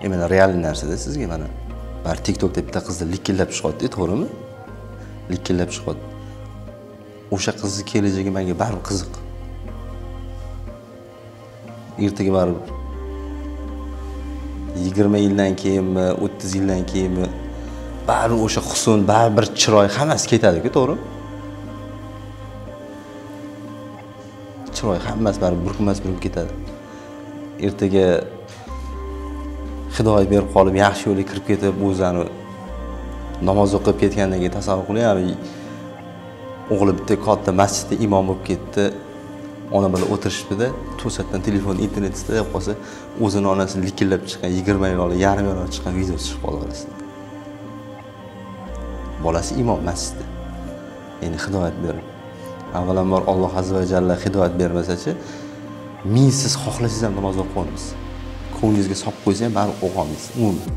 Mana real narsada sizga mana bar TikTokda bitta qizni likillab chiqyapti, to'g'rimi? Likillab chiqyapti. O'sha qizning kelajagi menga baribir qiziq. Ertaga baribir 20 yildan keyinmi, 30 yildan keyinmi baribir o'sha husn, baribir chiroy hammasi ketadi-ku, to'g'rimi? Chiroy hammasi baribir bir kunmas bir kun ketadi. Ertaga hidoyat berib qolib, yaxshi yo'lga kirib ketib, o'zini namoz o'qib ketgandan keyin tasavvur qiling, o'g'li bitta katta masjidda imom bo'lib ketdi. Ona bilan o'tirishibdi-da, to'satdan telefon internet istab qolsa, o'zini onasini likillab chiqqan 20 yil oldin, yarim yil oldin chiqqan video chiqib qoldi orasida. Bolasi imom masjidda. Ya'ni hidoyat berib. Avvalambor Alloh azza va jalla hidoyat bermasa-chi, men siz xohlasangiz ham namoz o'qib olmaysiz. Ko'nglingizga solib qo'ysa ham baribir o'qiy olmaysiz.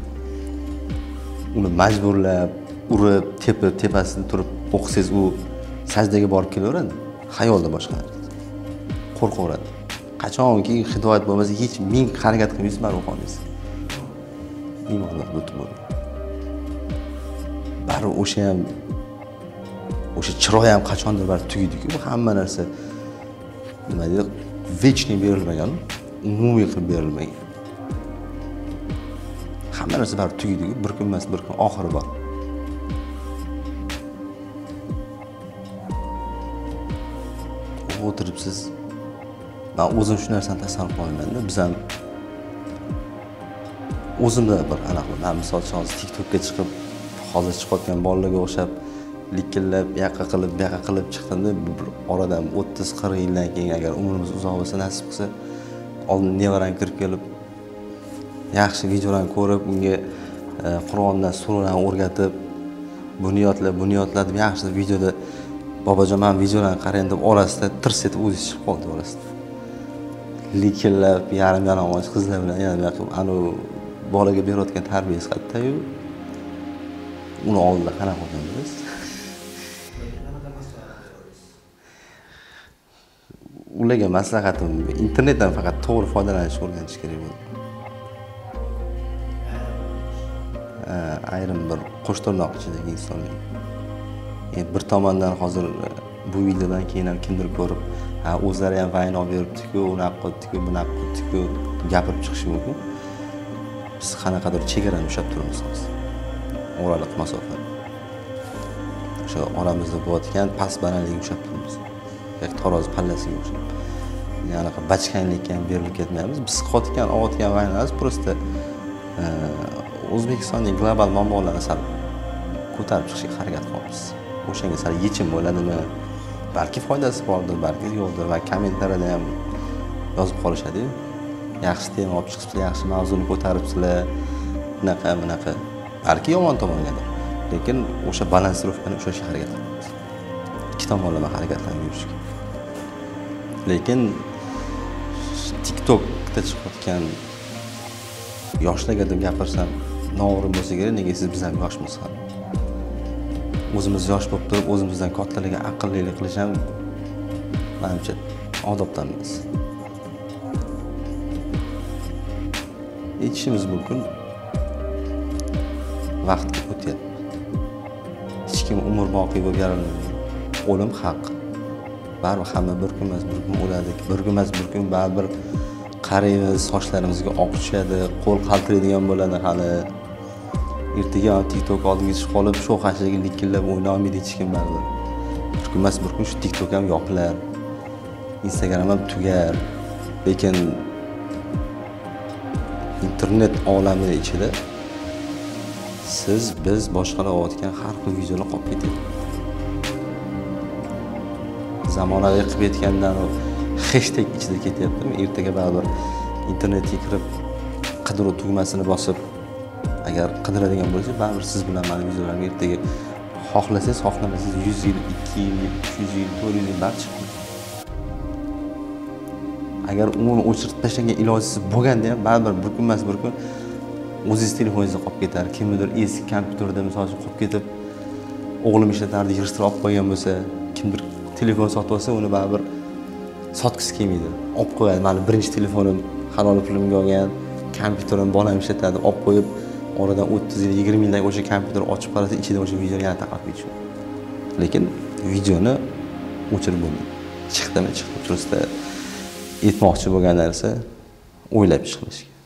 Uni majburlab, urib, tepib, tepasida turib o'qisangiz, u sajdaga borib kelaveradi. Xayolda boshqa. Qo'rqaveradi. Qachonki hidoyat bo'lmasa, hech ming harakat qilmaysiz, baribir o'qiy olmaysiz. Iymonlar butun bo'ladi. Baribir o'sha chiroy ham qachondir bir tugaydi-ku. Bu hamma narsa nima deydi? Vechniy berilmagan, umumiy qilib berilmagan. Hamma narsa baribir tugaydi-ku, bir kun emas, bir kun oxiri bor. O'tiribsiz. Men o'zim shu narsani tasavvur qilaman-da. Biz ham o'zimda bir anaqa, men misol uchun TikTokga chiqib, hozir chiqayotgan bolalarga o'xshab likillab, yaqa qilib chiqdim-da, bir oradan 30-40 yildan keyin agar umrimiz uzoq bo'lsa, nasib qilsa, oldin nevaram kirib kelib, yaxshi videolarni ko'rib, unga Qur'ondan suralarni o'rgatib, buni yodla deb yaxshi videoda bobojon men videolarni qarang deb orasida tirs etib o'zi chiqib qoldi orasida. Likillab, yarim yalang'och qizlar bilan yana anu bolaga berayotgan tarbiyasi qatda-yu. Uni oldida qanaqa qilamiz? Ularga maslahatim, internetdan faqat to'g'ri foydalanishni o'rganish kerak bo'ladi. Ayrim bir qo'shtirnoq ichidagi insonlar. Bir tomondan hozir bu videodan keyin ham kimdir ko'rib, o'zlari ham vayno beribdi-ku, unaqa qilibdi-ku, bunaqa qilibdi-ku gapirib chiqishi mumkin. Biz qanaqadir chegarani ushlab turamiz hozir. Oraliq masofa. O'sha oramizda bo'layotgan past balandlikni ushlab turamiz. Yoki taroz pallasiga o'xshab. Ya'ni bachkanlikka ham berilib ketmaymiz. Biz otgan vaynalarimiz prosta O'zbekistonning global muammolarini sal ko'tarib chiqishga harakat qilamiz. O'shanga sal yechim bo'ladimi? Balki foydasi bordir, balki yo'qdir va kommentariyada ham yozib qolishadi-yu. Yaxshi tema olib chiqibsizlar, yaxshi mavzuni ko'taribsizlar, bunaqa. Balki yomon tomongadir. Lekin o'sha balansirovkani ushlashga harakat qilamiz. Ikki tomonlama harakatlanib yurishga. Lekin TikTokda chiqayotgan yoshlarga deb gapirsam, no'g'ri bo'lsa kerak, nega siz biz ham yoshmiz ham. O'zimiz yosh bo'lib turib, o'zimizdan kattalarga aqllilik qilish ham menimcha odobdan emas. Yetishimiz mumkin. Vaqt o'tyapti. Hech kim umr boqiy bo'lib yaralanmaydi. O'lim haq. Baribir hamma bir kun emas, bir kun o'ladi. Bir kun emas, bir kun baribir qaraymiz, sochlarimizga oq tushadi, qo'l qaltiraydigan bo'ladi hali. Ertaga TikTok oldiga chiqib qolib, shu qanchaga likillab o'ynay olmaydi hech kim baribir. Bir kun emas, bir kun shu TikTok ham yopilar. Instagram ham tugar. Lekin internet olami ichida siz, biz boshqalar olayotgan har xil videolar qolib ketadi. Zamonaviy qilib ketgandan hashtag ichida ketyaptimi? Ertaga baribir internetga kirib qidiruv tugmasini bosib, agar qidiradigan bo'lsa, baribir siz bilan meni videolarimga ertaga xohlasangiz, xohlamasangiz 100 yil, 200 yil, 300 yil, 400 yil barcha chiqadi. Agar uni o'chirib tashlagan ilojisiz bo'lganda ham baribir bir kun emas, bir kun o'zingiz telefoningizda qolib ketar. Kimdir eski kompyuterda misol uchun qolib ketib, o'g'lim ishlatardi, yig'ishtirib olib qo'ygan bo'lsa, kimdir telefon sotib olsa, uni baribir sotgisi kelmaydi. Olib qo'yadi. Meni birinchi telefonim halol pulimga olgan, kompyuterim bolam ishlatadi, olib qo'yib, oradan 30 yil, 20 yildan o'sha kompyuter ochib qarasa, ichida o'sha video yana taqalib ketadi. Lekin videoni o'chirib bo'lmaydi. Chiqdimi, chiqdi. Просто aytmoqchi bo'lgan narsa o'ylab ish qilish.